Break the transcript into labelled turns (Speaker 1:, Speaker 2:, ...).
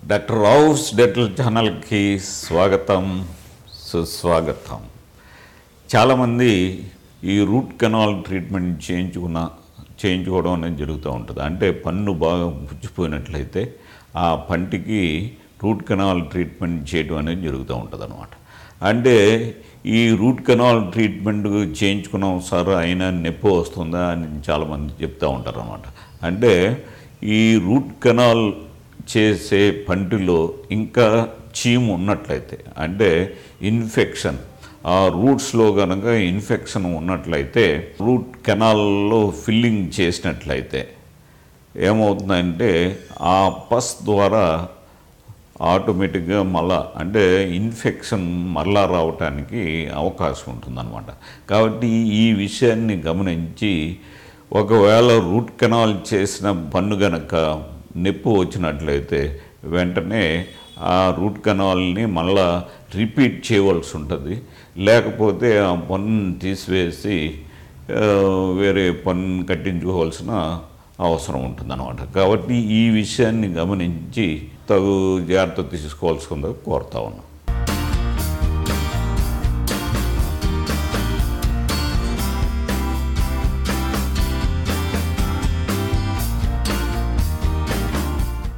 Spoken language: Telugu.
Speaker 1: డాక్టర్ రావుస్ డెంటల్ ఛానల్కి స్వాగతం, సుస్వాగతం. చాలామంది ఈ రూట్ కెనాల్ ట్రీట్మెంట్ చేయించుకోవడం అనేది జరుగుతూ ఉంటుంది. అంటే పన్ను బాగా పుచ్చిపోయినట్లయితే ఆ పంటికి రూట్ కెనాల్ ట్రీట్మెంట్ చేయడం అనేది జరుగుతూ ఉంటుంది అన్నమాట. అంటే ఈ రూట్ కెనాల్ ట్రీట్మెంట్ చేయించుకున్నాం సార్, అయినా నొప్పి వస్తుందా అని చాలామంది చెప్తూ ఉంటారు అన్నమాట. అంటే ఈ రూట్ కెనాల్ చేసే పంటిలో ఇంకా చీము ఉన్నట్లయితే, అంటే ఇన్ఫెక్షన్, ఆ రూట్స్లో కనుక ఇన్ఫెక్షన్ ఉన్నట్లయితే, రూట్ కెనాల్లో ఫిల్లింగ్ చేసినట్లయితే ఏమవుతుందంటే ఆ పస్ ద్వారా ఆటోమేటిక్గా మళ్ళా అంటే ఇన్ఫెక్షన్ మళ్ళా రావటానికి అవకాశం ఉంటుందన్నమాట. కాబట్టి ఈ విషయాన్ని గమనించి ఒకవేళ రూట్ కెనాల్ చేసిన పన్ను గనక నొప్పి వచ్చినట్లయితే వెంటనే ఆ రూట్ కెనాల్ని మళ్ళా రిపీట్ చేయవలసి ఉంటుంది. లేకపోతే ఆ పన్ను తీసివేసి వేరే పన్ను కట్టించుకోవాల్సిన అవసరం ఉంటుందన్నమాట. కాబట్టి ఈ విషయాన్ని గమనించి తగు జాగ్రత్త తీసుకోవాల్సిందిగా కోరుతా ఉన్నాను.